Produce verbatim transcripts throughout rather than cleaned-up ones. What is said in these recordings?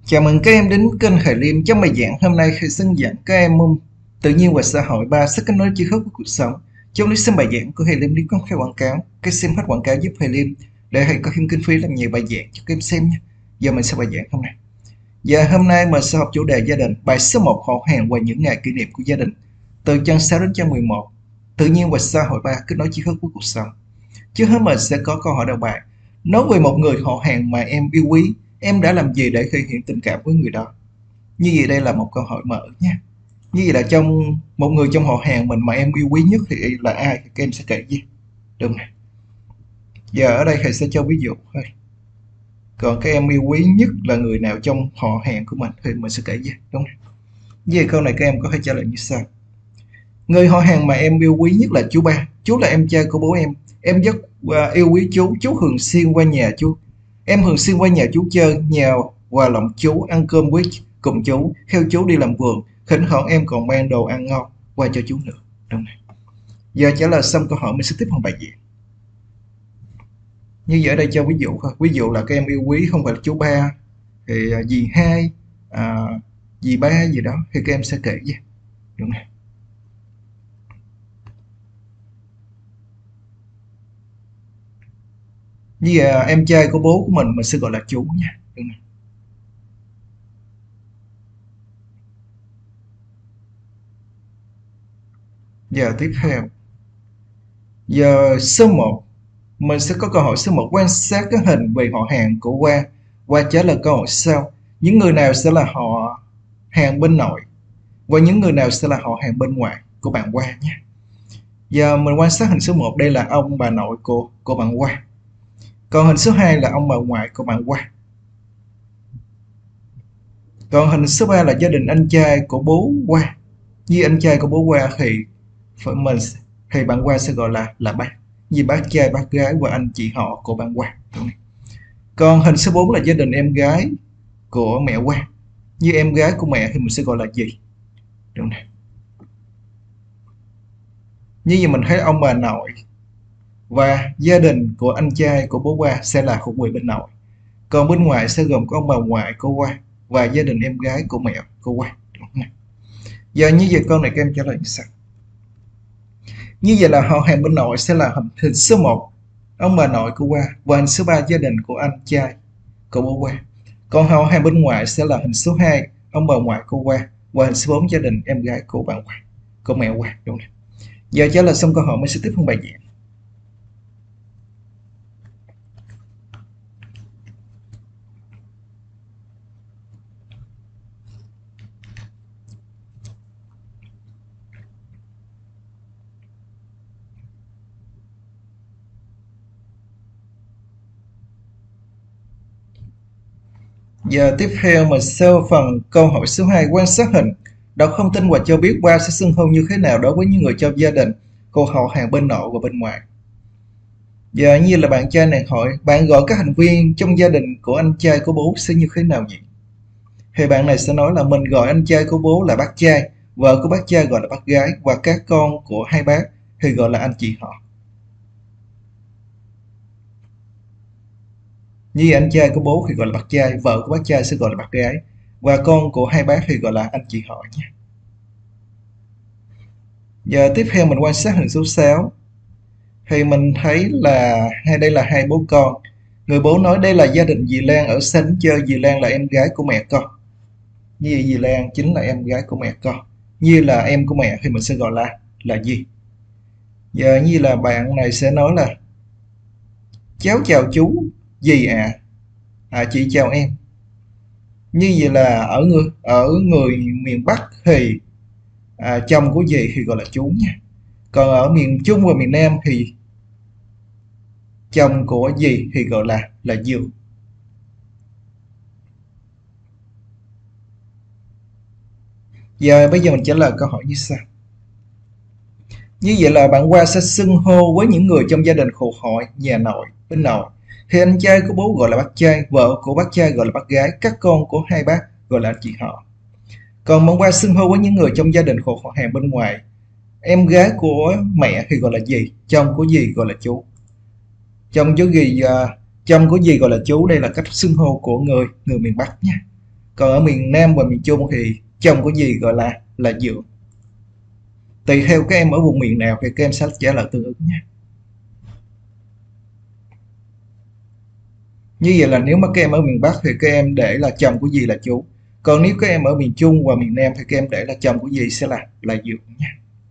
Chào mừng các em đến kênh Khải Liêm. Trong bài giảng hôm nay, Khải xin giảng các em môn tự nhiên và xã hội ba, sức kết nối tri thức của cuộc sống. Trong lịch xem bài giảng của Khải Liêm đi công khai quảng cáo. Các xem hết quảng cáo giúp Khải Liêm để Khải có thêm kinh phí làm nhiều bài giảng cho các em xem nhé. Giờ mình sẽ bài giảng hôm nay. Giờ hôm nay mình sẽ học chủ đề gia đình, bài số một, họ hàng và những ngày kỷ niệm của gia đình. Từ trang sáu đến trang mười một, tự nhiên và xã hội ba, kết nối tri thức của cuộc sống. Trước hết mình sẽ có câu hỏi đầu bài. Nói về một người họ hàng mà em yêu quý, em đã làm gì để thể hiện tình cảm với người đó? Như vậy đây là một câu hỏi mở nha. Như vậy là trong một người trong họ hàng mình mà em yêu quý nhất thì là ai? Thì các em sẽ kể gì? Đúng này. Giờ ở đây thầy sẽ cho ví dụ thôi. Còn các em yêu quý nhất là người nào trong họ hàng của mình thì mình sẽ kể gì? Đúng này. Về câu này các em có thể trả lời như sau. Người họ hàng mà em yêu quý nhất là chú ba. Chú là em trai của bố em. Em rất uh, yêu quý chú. Chú thường xuyên qua nhà chú. Em thường xuyên qua nhà chú chơi, nhà hòa lòng chú, ăn cơm với cùng chú, theo chú đi làm vườn. Thỉnh thoảng em còn mang đồ ăn ngon qua cho chú nữa. Đúng này. Giờ trả lời xong câu hỏi mình sẽ tiếp bằng bài giảng. Như vậy ở đây cho ví dụ thôi. Ví dụ là các em yêu quý không phải là chú ba thì uh, dì hai, uh, dì ba gì đó thì các em sẽ kể gì. Đúng này. Như vậy, em trai của bố của mình mình sẽ gọi là chú nha. Đúng này. Giờ tiếp theo. Giờ số một, mình sẽ có câu hỏi số một, quan sát các hình về họ hàng của Qua. Qua trả lời câu hỏi sau. Những người nào sẽ là họ hàng bên nội và những người nào sẽ là họ hàng bên ngoài của bạn Qua nhé. Giờ mình quan sát hình số một, đây là ông bà nội của của bạn Qua. Còn hình số hai là ông bà ngoại của bạn Qua. Còn hình số ba là gia đình anh trai của bố Qua. Như anh trai của bố Qua thì phải mình thì bạn Qua sẽ gọi là là bác. Như bác trai, bác gái và anh chị họ của bạn Qua. Còn hình số bốn là gia đình em gái của mẹ Qua. Như em gái của mẹ thì mình sẽ gọi là dì. Đúng này. Như vậy mình thấy ông bà nội và gia đình của anh trai của bố Qua sẽ là thuộc về bên nội. Còn bên ngoài sẽ gồm có ông bà ngoại của Qua và gia đình em gái của mẹ của Qua. Giờ như vậy câu này các em trả lời như sau. Như vậy là họ hàng bên nội sẽ là hình số một, ông bà nội của Qua, và hình số ba gia đình của anh trai của bố Qua. Còn họ hàng bên ngoài sẽ là hình số hai, ông bà ngoại của Qua, và hình số bốn gia đình em gái của bạn Qua, của mẹ Qua. Đúng này. Giờ trả lời xong câu hỏi mình sẽ tiếp tục bài giảng. Giờ tiếp theo mình sẽ phần câu hỏi số hai, quan sát hình, đọc thông tin và cho biết Qua sẽ xưng hô như thế nào đối với những người trong gia đình của họ hàng bên nội và bên ngoài. Giờ như là bạn trai này hỏi, bạn gọi các thành viên trong gia đình của anh trai của bố sẽ như thế nào nhỉ? Thì bạn này sẽ nói là mình gọi anh trai của bố là bác trai, vợ của bác trai gọi là bác gái, và các con của hai bác thì gọi là anh chị họ. Như anh trai của bố thì gọi là bác trai, vợ của bác trai sẽ gọi là bác gái, và con của hai bác thì gọi là anh chị họ nhé. Giờ tiếp theo mình quan sát hình số sáu. Thì mình thấy là hay đây là hai bố con. Người bố nói đây là gia đình dì Lan ở xa đến chơi, dì Lan là em gái của mẹ con. Như dì Lan chính là em gái của mẹ con. Như là em của mẹ thì mình sẽ gọi là là dì. Giờ như là bạn này sẽ nói là cháu chào chú dì ạ. À. À, chị chào em. Như vậy là ở người ở người miền Bắc thì à, chồng của dì thì gọi là chú nha. Còn ở miền Trung và miền Nam thì chồng của dì thì gọi là là dượng. Giờ bây giờ mình trả lời câu hỏi như sau. Như vậy là bạn Qua sẽ xưng hô với những người trong gia đình của họ nhà nội bên nội. Thì anh trai của bố gọi là bác trai, vợ của bác trai gọi là bác gái, các con của hai bác gọi là anh chị họ. Còn bạn Qua xưng hô với những người trong gia đình của họ hàng bên ngoài. Em gái của mẹ thì gọi là dì, chồng của dì gọi là chú. Chồng của dì, uh, chồng của dì gọi là chú, đây là cách xưng hô của người người miền Bắc nha. Còn ở miền Nam và miền Trung thì trồng cái gì gọi là là dược. Tùy theo các em ở vùng miền nào thì các em sẽ trả lời tương ứng nha. Như vậy là nếu mà các em ở miền Bắc thì các em để là trồng cái gì là chú. Còn nếu các em ở miền Trung và miền Nam thì các em để là trồng cái gì sẽ là là dược nha.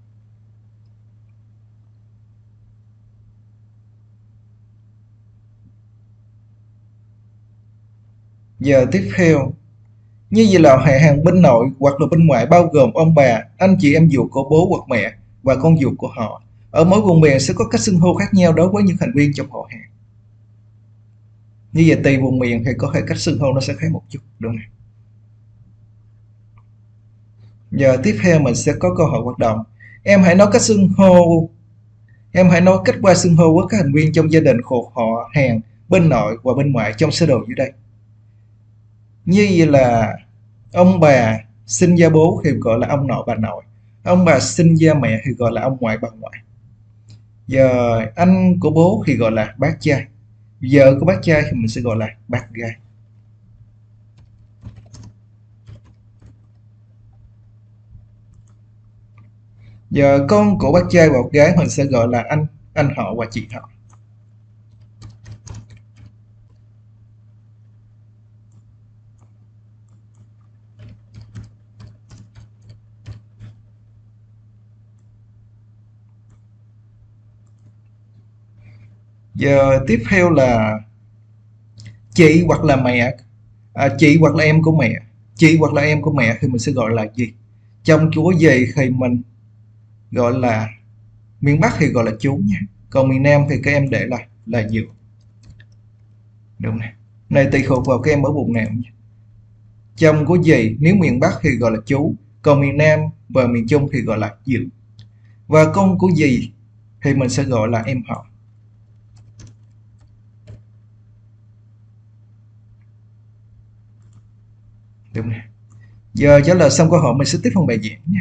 Giờ tiếp theo, như vậy là họ hàng bên nội hoặc là bên ngoại bao gồm ông bà, anh chị em ruột của bố hoặc mẹ và con ruột của họ. Ở mỗi vùng miền sẽ có cách xưng hô khác nhau đối với những thành viên trong họ hàng. Như vậy tùy vùng miền thì có thể cách xưng hô nó sẽ khác một chút, đúng không? Giờ tiếp theo mình sẽ có câu hỏi hoạt động. Em hãy nói cách xưng hô, em hãy nói cách qua xưng hô với các thành viên trong gia đình của họ hàng bên nội và bên ngoại trong sơ đồ dưới đây. Như vậy là ông bà sinh ra bố thì gọi là ông nội bà nội, ông bà sinh ra mẹ thì gọi là ông ngoại bà ngoại. Giờ anh của bố thì gọi là bác trai, vợ của bác trai thì mình sẽ gọi là bác gái. Giờ con của bác trai và bác gái mình sẽ gọi là anh, anh họ và chị họ. Giờ tiếp theo là chị hoặc là mẹ, à, chị hoặc là em của mẹ, chị hoặc là em của mẹ thì mình sẽ gọi là gì? Trong chúa gì thì mình gọi là, miền Bắc thì gọi là chú nha, còn miền Nam thì các em để là là dượng. Đúng này, này tùy thuộc vào các em ở vùng nào nha. Chồng của dì nếu miền Bắc thì gọi là chú, còn miền Nam và miền Trung thì gọi là dượng. Và con của dì thì mình sẽ gọi là em họ. Đúng này. Giờ trả lời xong câu hỏi mình sẽ tiếp phần bài giảng nha.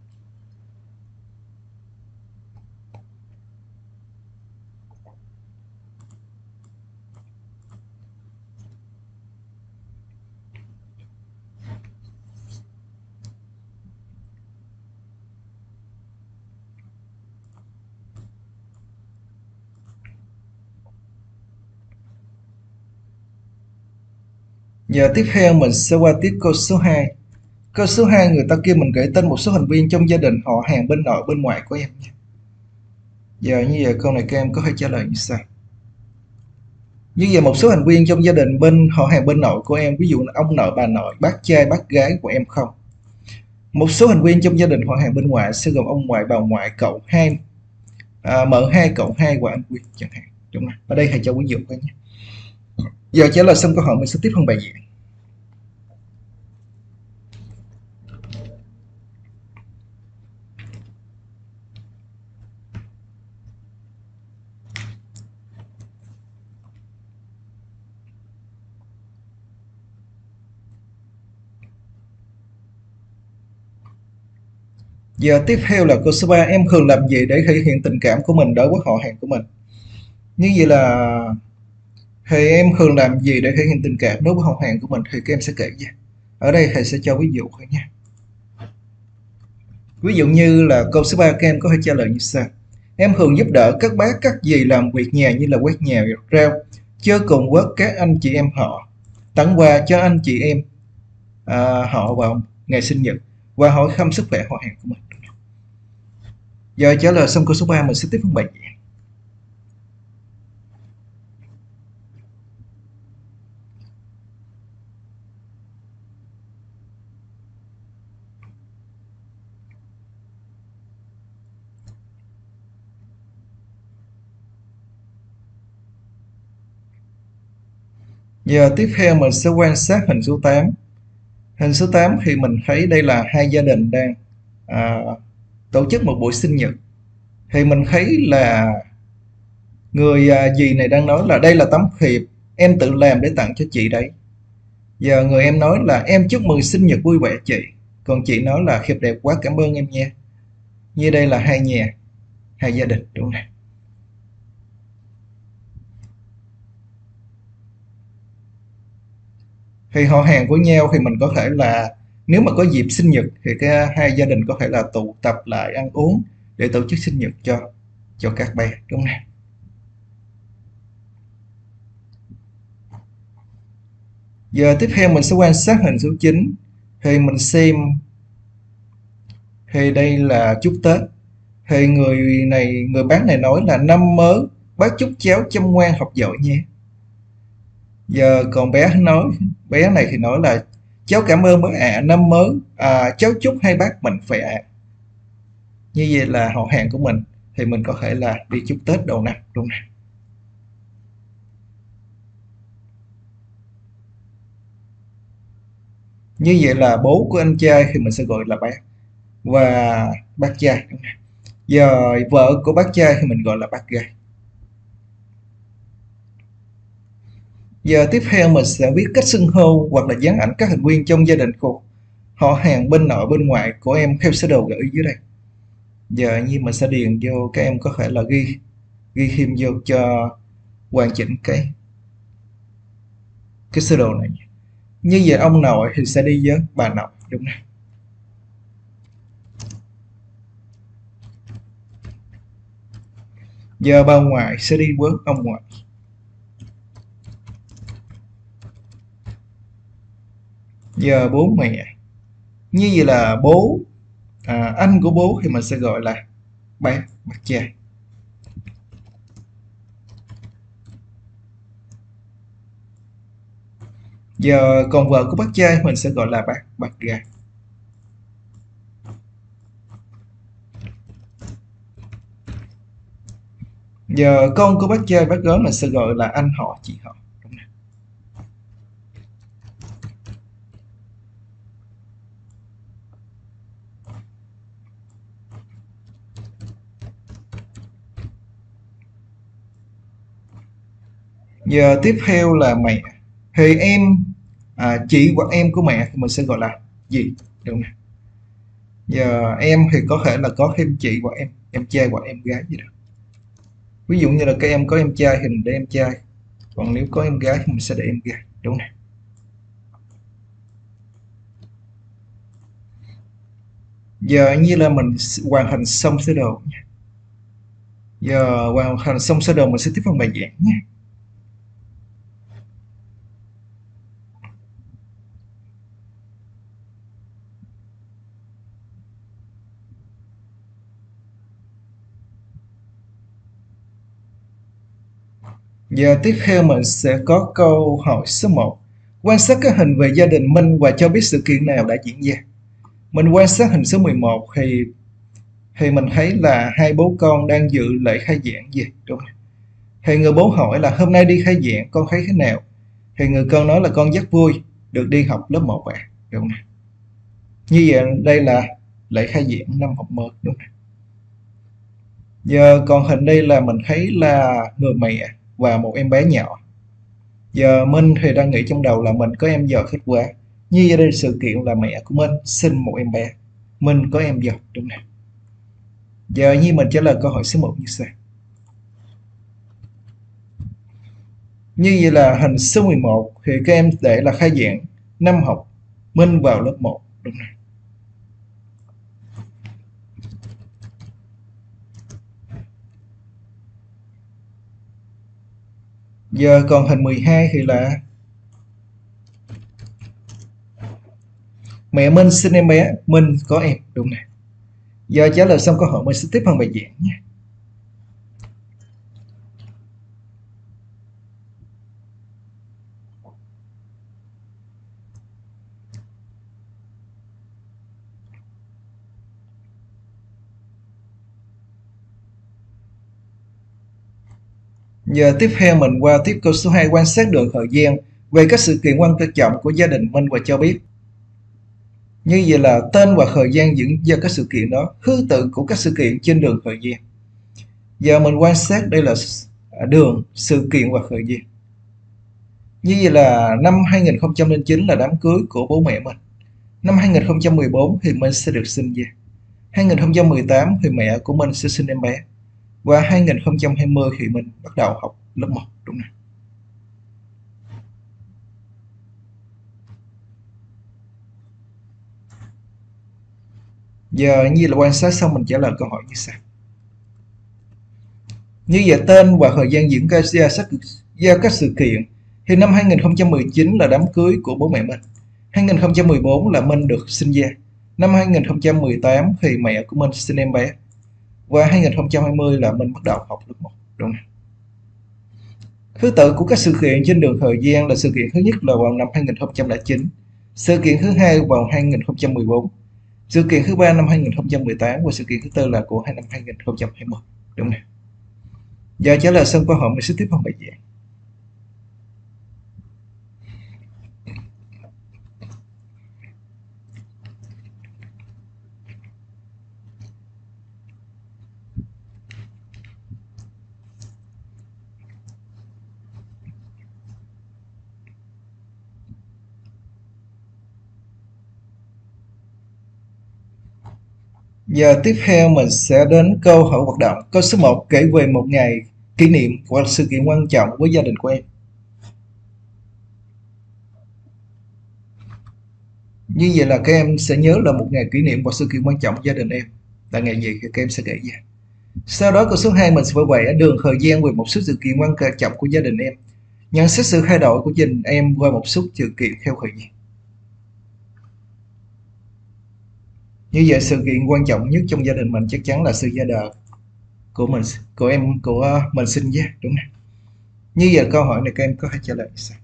Giờ tiếp theo mình sẽ qua tiếp câu số hai. Câu số hai người ta kêu mình kể tên một số thành viên trong gia đình họ hàng bên nội bên ngoại của em nha. Giờ như vậy câu này các em có thể trả lời như sau. Như vậy một số thành viên trong gia đình bên họ hàng bên nội của em, ví dụ là ông nội, bà nội, bác trai, bác gái của em không. Một số thành viên trong gia đình họ hàng bên ngoại sẽ gồm ông ngoại, bà ngoại, cậu hai, à, mợ hai, cậu hai và anh Quy chẳng hạn. Đúng không? Ở đây thầy cho ví dụ thôi nhé. Giờ trả lời xong câu hỏi mình sẽ tiếp phần bài giảng. Giờ tiếp theo là câu số ba. Em thường làm gì để thể hiện tình cảm của mình đối với họ hàng của mình? Như vậy là thì em thường làm gì để thể hiện tình cảm đối với họ hàng của mình thì các em sẽ kể ra. Ở đây thầy sẽ cho ví dụ thôi nha. Ví dụ như là câu số ba các em có thể trả lời như sau. Em thường giúp đỡ các bác các dì làm việc nhà như là quét nhà, gặt rau, chơi cùng với các anh chị em họ, tặng quà cho anh chị em à, họ vào ngày sinh nhật và hỏi thăm sức khỏe họ hàng của mình. Giờ trả lời xong câu số ba mình sẽ tiếp phần bài giảng. Giờ tiếp theo mình sẽ quan sát hình số tám. Hình số tám thì mình thấy đây là hai gia đình đang à, tổ chức một buổi sinh nhật. Thì mình thấy là người à, dì này đang nói là đây là tấm thiệp em tự làm để tặng cho chị đấy. Giờ người em nói là em chúc mừng sinh nhật vui vẻ chị. Còn chị nói là thiệp đẹp quá, cảm ơn em nha. Như đây là hai nhà, hai gia đình, đúng không? Thì họ hàng của nhau thì mình có thể là nếu mà có dịp sinh nhật thì cái hai gia đình có thể là tụ tập lại ăn uống để tổ chức sinh nhật cho cho các bé, đúng không? Giờ tiếp theo mình sẽ quan sát hình số chín, thì mình xem thì đây là chúc Tết, thì người này người bác này nói là năm mới bác chúc cháu chăm ngoan học giỏi nhé. Giờ còn bé nói bé này thì nói là cháu cảm ơn bác ạ, năm mới à, cháu chúc hai bác mạnh khỏe ạ. Như vậy là họ hàng của mình thì mình có thể là đi chúc Tết đầu năm, đúng không? Như vậy là bố của anh trai thì mình sẽ gọi là bác, và bác trai, đúng không? Giờ vợ của bác trai thì mình gọi là bác gái. Giờ tiếp theo mình sẽ viết cách xưng hô hoặc là dán ảnh các thành viên trong gia đình của họ hàng bên nội bên ngoại của em theo sơ đồ gợi ý dưới đây. Giờ như mình sẽ điền vô, các em có thể là ghi ghi thêm vô cho hoàn chỉnh cái cái sơ đồ này. Như vậy ông nội thì sẽ đi với bà nội, đúng không? Giờ bà ngoại sẽ đi với ông ngoại. Giờ bố mẹ, như vậy là bố à, anh của bố thì mình sẽ gọi là bác bác trai. Giờ còn vợ của bác trai mình sẽ gọi là bác bác gái. Giờ con của bác trai bác gái mình sẽ gọi là anh họ chị họ. Giờ tiếp theo là mẹ, thì em à, chị hoặc em của mẹ thì mình sẽ gọi là gì, đúng không? Giờ em thì có thể là có thêm chị hoặc em em trai hoặc em gái gì đó. Ví dụ như là các em có em trai thì mình để em trai, còn nếu có em gái thì mình sẽ để em gái, đúng không? Giờ như là mình hoàn thành xong sơ đồ. Giờ hoàn thành xong sơ đồ mình sẽ tiếp vào bài giảng nhé. Giờ tiếp theo mình sẽ có câu hỏi số một. Quan sát các hình về gia đình Minh và cho biết sự kiện nào đã diễn ra. Mình quan sát hình số mười một thì thì mình thấy là hai bố con đang dự lễ khai giảng gì, đúng không? Thì người bố hỏi là hôm nay đi khai giảng con thấy thế nào? Thì người con nói là con rất vui được đi học lớp một ạ, đúng không? Như vậy đây là lễ khai giảng năm học mới, đúng không? Giờ còn hình đây là mình thấy là người mẹ và một em bé nhỏ. Giờ Minh thì đang nghĩ trong đầu là mình có em dò kết quả. Như vậy đây sự kiện là mẹ của Minh sinh một em bé, Minh có em dò, đúng không? Giờ như mình trả lời câu hỏi số một như sau. Như vậy là hình số mười một thì các em để là khai giảng năm học, Minh vào lớp một, đúng không? Giờ còn hình mười hai thì là mẹ Minh sinh em bé, Minh có em, đúng không? Giờ trả lời xong câu hỏi mình sẽ tiếp phần bài giảng nhé. Giờ tiếp theo mình qua tiếp câu số hai, quan sát đường thời gian về các sự kiện quan trọng của gia đình Minh và cho biết. Như vậy là tên và thời gian diễn ra các sự kiện đó, thứ tự của các sự kiện trên đường thời gian. Giờ mình quan sát đây là đường, sự kiện và thời gian. Như vậy là năm hai nghìn không trăm lẻ chín là đám cưới của bố mẹ mình. Năm hai nghìn không trăm mười bốn thì mình sẽ được sinh ra. hai nghìn không trăm mười tám thì mẹ của mình sẽ sinh em bé. Và hai nghìn không trăm hai mươi thì mình bắt đầu học lớp một, đúng không? Giờ như là quan sát xong mình trả lời câu hỏi như sau. Như vậy tên và thời gian diễn ra ra các sự kiện thì năm hai nghìn không trăm mười chín là đám cưới của bố mẹ mình. hai nghìn không trăm mười bốn là Minh được sinh ra. Năm hai nghìn không trăm mười tám thì mẹ của Minh sinh em bé. Và hai nghìn không trăm hai mươi là Minh bắt đầu học lớp một. Đúng không? Thứ tự của các sự kiện trên đường thời gian là sự kiện thứ nhất là vào năm hai nghìn không trăm lẻ chín, sự kiện thứ hai vào hai nghìn không trăm mười bốn, sự kiện thứ ba năm hai nghìn không trăm mười tám và sự kiện thứ tư là của năm hai nghìn không trăm hai mươi. Đúng không? Giờ trả lời xong câu hỏi mình sẽ tiếp phần bài giảng. Giờ tiếp theo mình sẽ đến câu hỏi hoạt động. Câu số một kể về một ngày kỷ niệm hoặc sự kiện quan trọng với gia đình của em. Như vậy là các em sẽ nhớ là một ngày kỷ niệm hoặc sự kiện quan trọng với gia đình em là ngày gì thì các em sẽ kể ra. Sau đó câu số hai mình sẽ phải vẽ đường thời gian về một số sự kiện quan trọng của gia đình em. Nhận xét sự thay đổi của gia đình em qua một số sự kiện theo thời gian. Như vậy sự kiện quan trọng nhất trong gia đình mình chắc chắn là sự ra đời của mình, của em, của mình sinh ra, đúng không? Như vậy câu hỏi này các em có thể trả lời sao?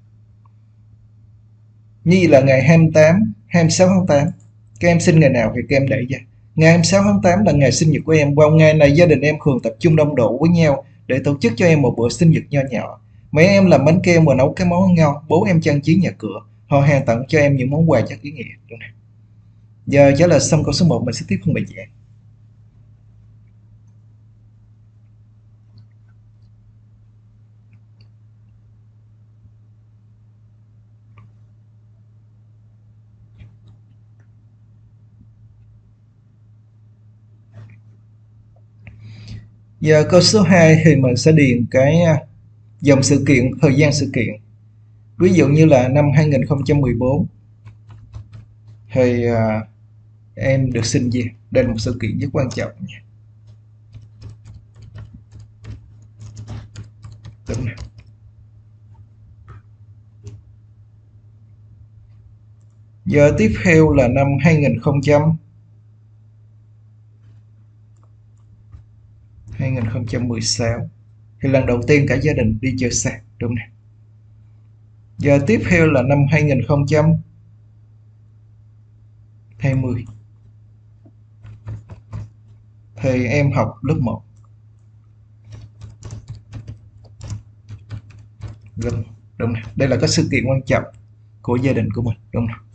Như vậy là ngày hai mươi tám, hai mươi sáu tháng tám, các em sinh ngày nào thì các em để ra. Ngày hai mươi sáu tháng tám là ngày sinh nhật của em. Vào ngày này gia đình em thường tập trung đông đủ với nhau để tổ chức cho em một bữa sinh nhật nho nhỏ. Mẹ em làm bánh kem và nấu cái món ngon. Bố em trang trí nhà cửa. Họ hàng tặng cho em những món quà rất ý nghĩa. Đúng không? Giờ trả lời xong câu số một mình sẽ tiếp phần bài giảng. Giờ câu số hai thì mình sẽ điền cái dòng sự kiện, thời gian sự kiện. Ví dụ như là năm hai nghìn không trăm mười bốn thì à, em được sinh ra. Đây là một sự kiện rất quan trọng nha. Đúng rồi. Giờ tiếp theo là năm hai nghìn không trăm hai nghìn không trăm mười sáu thì lần đầu tiên cả gia đình đi chơi xa, đúng không? Giờ tiếp theo là năm hai nghìn không trăm hai mươi thì em học lớp một. Đúng, đúng rồi. Đây là cái sự kiện quan trọng của gia đình của mình, đúng không?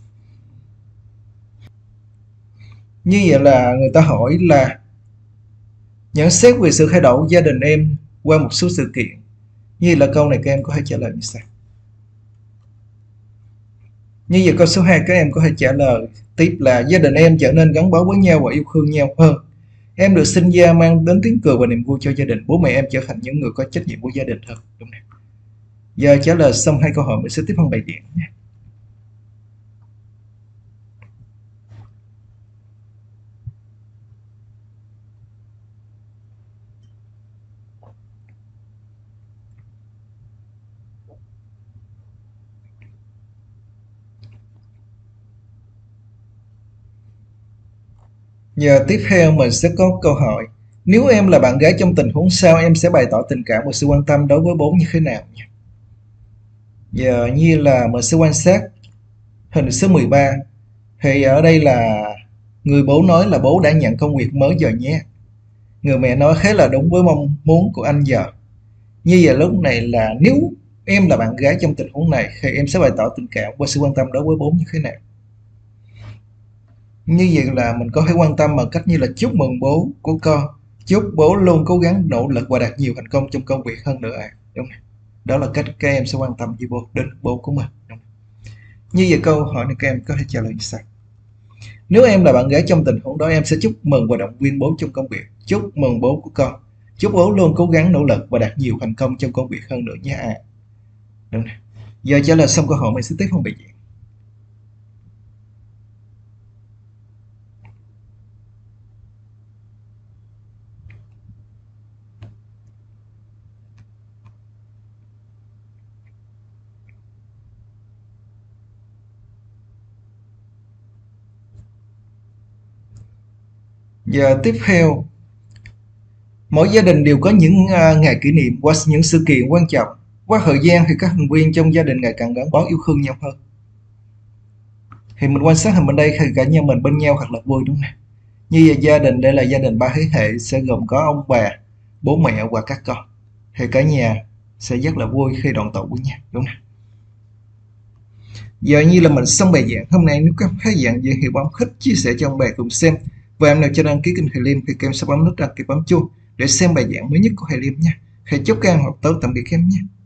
Như vậy là người ta hỏi là nhận xét về sự thay đổi của gia đình em qua một số sự kiện. Như là câu này các em có thể trả lời như sau. Như vậy câu số hai các em có thể trả lời tiếp là gia đình em trở nên gắn bó với nhau và yêu thương nhau hơn. Em được sinh ra mang đến tiếng cười và niềm vui cho gia đình. Bố mẹ em trở thành những người có trách nhiệm của gia đình hơn. Đúng không? Giờ trả lời xong hai câu hỏi mình sẽ tiếp phần bài giảng nhé. Giờ tiếp theo mình sẽ có câu hỏi. Nếu em là bạn gái trong tình huống sau, em sẽ bày tỏ tình cảm và sự quan tâm đối với bố như thế nào nhé? Giờ như là mình sẽ quan sát hình số mười ba. Thì ở đây là người bố nói là bố đã nhận công việc mới rồi nhé. Người mẹ nói khá là đúng với mong muốn của anh giờ. Như vậy lúc này là nếu em là bạn gái trong tình huống này thì em sẽ bày tỏ tình cảm và sự quan tâm đối với bố như thế nào? Như vậy là mình có thể quan tâm bằng cách như là chúc mừng bố của con, chúc bố luôn cố gắng nỗ lực và đạt nhiều thành công trong công việc hơn nữa ạ. Đúng không? Đó là cách các em sẽ quan tâm với bố, đến bố của mình. Đúng không? Như vậy câu hỏi này các em có thể trả lời như sau. Nếu em là bạn gái trong tình huống đó, em sẽ chúc mừng và động viên bố trong công việc. Chúc mừng bố của con, chúc bố luôn cố gắng nỗ lực và đạt nhiều thành công trong công việc hơn nữa nha ạ. Đúng không? Giờ trả lời xong câu hỏi mình sẽ tiếp phần bài giảng. Giờ tiếp theo, mỗi gia đình đều có những uh, ngày kỷ niệm qua những sự kiện quan trọng. Qua thời gian thì các thành viên trong gia đình ngày càng gắn bó yêu thương nhau hơn. Thì mình quan sát hình bên đây thì cả nhà mình bên nhau thật là vui đúng không nào? Như gia đình đây là gia đình ba thế hệ sẽ gồm có ông bà, bố mẹ và các con. Thì cả nhà sẽ rất là vui khi đoàn tụ với nhau đúng không? Giờ như là mình xong bài giảng hôm nay, nếu các thấy dạng gì thì bấm thích chia sẻ cho ông bà cùng xem. Và em nào chưa đăng ký kênh Thầy Liêm thì các em sẽ bấm nút đăng ký bấm chuông để xem bài giảng mới nhất của Thầy Liêm nha. Thầy chúc các em học tốt, tạm biệt các em nhé.